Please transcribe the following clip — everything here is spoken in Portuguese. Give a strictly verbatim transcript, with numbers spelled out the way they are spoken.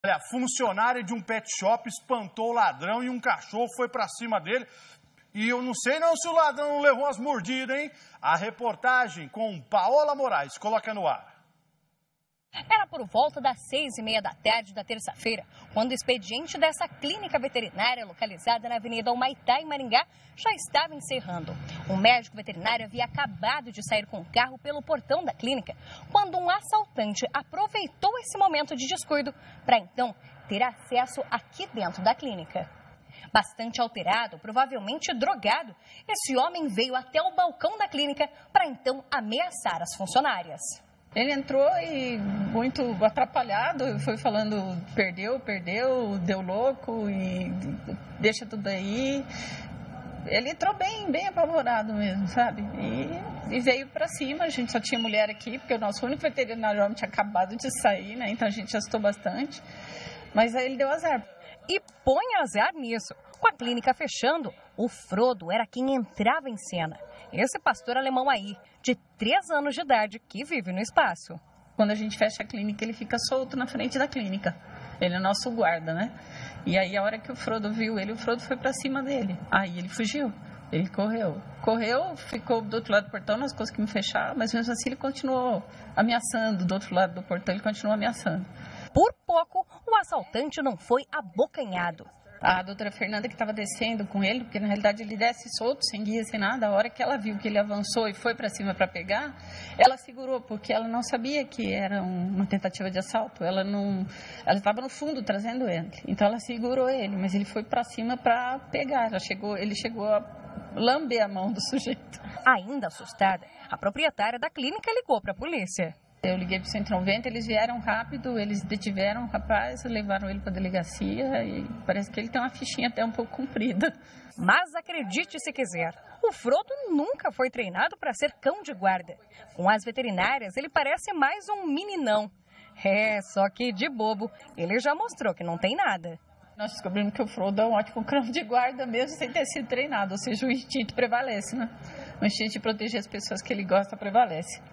Olha, funcionária de um pet shop espantou o ladrão e um cachorro foi para cima dele. E eu não sei não se o ladrão não levou umas mordidas, hein? A reportagem com Paola Moraes. Coloca no ar. Era por volta das seis e meia da tarde da terça-feira, quando o expediente dessa clínica veterinária localizada na Avenida Humaitá, em Maringá, já estava encerrando. O médico veterinário havia acabado de sair com o carro pelo portão da clínica, quando um assaltante aproveitou esse momento de descuido para então ter acesso aqui dentro da clínica. Bastante alterado, provavelmente drogado, esse homem veio até o balcão da clínica para então ameaçar as funcionárias. Ele entrou e muito atrapalhado, foi falando perdeu, perdeu, deu louco e deixa tudo aí. Ele entrou bem, bem apavorado mesmo, sabe? E, e veio para cima, a gente só tinha mulher aqui, porque o nosso único veterinário homem tinha acabado de sair, né? Então a gente assustou bastante, mas aí ele deu azar. E põe azar nisso. Com a clínica fechando, o Frodo era quem entrava em cena. Esse pastor alemão aí, de três anos de idade, que vive no espaço. Quando a gente fecha a clínica, ele fica solto na frente da clínica. Ele é nosso guarda, né? E aí, a hora que o Frodo viu ele, o Frodo foi pra cima dele. Aí ele fugiu. Ele correu. Correu, ficou do outro lado do portão, nós conseguimos fechar, mas mesmo assim ele continuou ameaçando. Do outro lado do portão, ele continuou ameaçando. Por pouco, o assaltante não foi abocanhado. A doutora Fernanda, que estava descendo com ele, porque na realidade ele desce solto, sem guia, sem nada, a hora que ela viu que ele avançou e foi para cima para pegar, ela segurou, porque ela não sabia que era uma tentativa de assalto. Ela não, ela estava no fundo trazendo ele, então ela segurou ele, mas ele foi para cima para pegar. Já chegou, ele chegou a lamber a mão do sujeito. Ainda assustada, a proprietária da clínica ligou para a polícia. Eu liguei para o cento e noventa, eles vieram rápido, eles detiveram o rapaz, levaram ele para a delegacia e parece que ele tem uma fichinha até um pouco comprida. Mas acredite se quiser, o Frodo nunca foi treinado para ser cão de guarda. Com as veterinárias, ele parece mais um meninão. É, só que de bobo, ele já mostrou que não tem nada. Nós descobrimos que o Frodo é um ótimo cão de guarda mesmo sem ter sido treinado, ou seja, o instinto prevalece, né? O instinto de proteger as pessoas que ele gosta prevalece.